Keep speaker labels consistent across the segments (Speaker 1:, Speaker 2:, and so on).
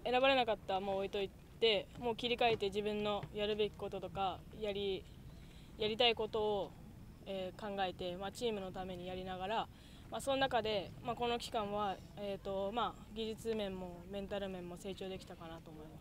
Speaker 1: 選ばれなかったもう置いといて、もう切り替えて自分のやるべきこととかやりたいことを、考えて、チームのためにやりながら、その中で、この期間は、技術面もメンタル面も成長できたかなと思います。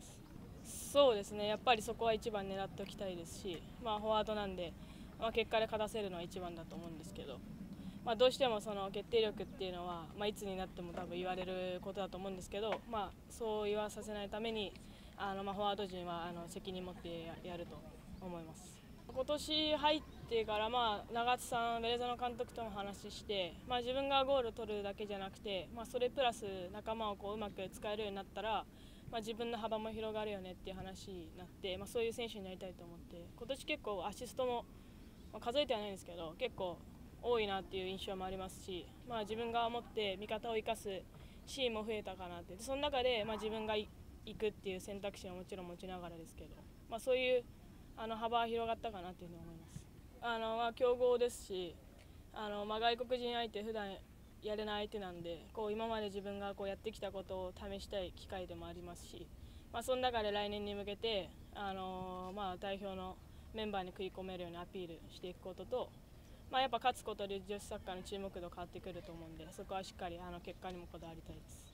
Speaker 1: そうですね、やっぱりそこは一番狙っておきたいですし、フォワードなんで、結果で勝たせるのは一番だと思うんですけど、どうしてもその決定力っていうのは、いつになっても多分言われることだと思うんですけど、そう言わさせないためにフォワード陣は責任持ってやると思います。今年入ってから、長津さん、ベレーザの監督とも話して、自分がゴールを取るだけじゃなくて、それプラス仲間をうまく使えるようになったら、自分の幅も広がるよねっていう話になって、そういう選手になりたいと思って、今年結構アシストも、数えてはないんですけど結構多いなっていう印象もありますし、自分が思って味方を生かすシーンも増えたかなって、その中で、自分が行くっていう選択肢はもちろん持ちながらですけど、そういう幅は広がったかなというふうに思います。強豪ですし、外国人相手普段やれない相手なんで、今まで自分がやってきたことを試したい機会でもありますし、その中で来年に向けて、代表のメンバーに食い込めるようにアピールしていくことと、やっぱ勝つことで女子サッカーの注目度変わってくると思うんで、そこはしっかり結果にもこだわりたいです。